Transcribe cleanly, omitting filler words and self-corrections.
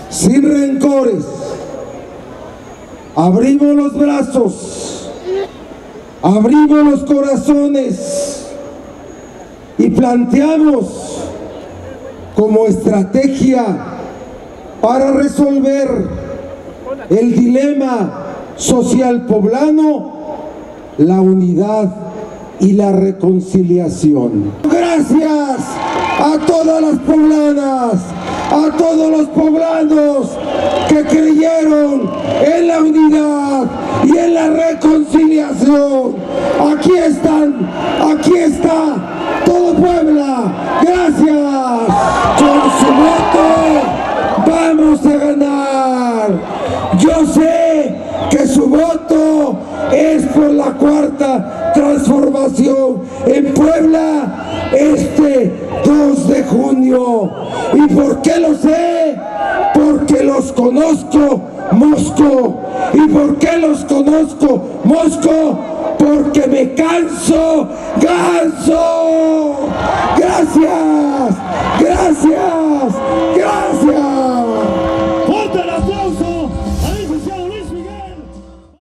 sin rencores. Abrimos los brazos, abrimos los corazones y planteamos como estrategia para resolver el dilema social poblano la unidad y la reconciliación. Gracias a todas las poblanas, a todos los poblanos que creyeron en la unidad y en la reconciliación. Aquí están, aquí está todo Puebla. Gracias. Con su voto vamos a ganar. Yo sé que su voto es por la cuarta transformación en Puebla este 2 de junio. ¿Y por qué lo sé? Porque los conozco, Mosco. ¿Y por qué los conozco, Mosco? Porque me canso, ganso. Gracias, gracias.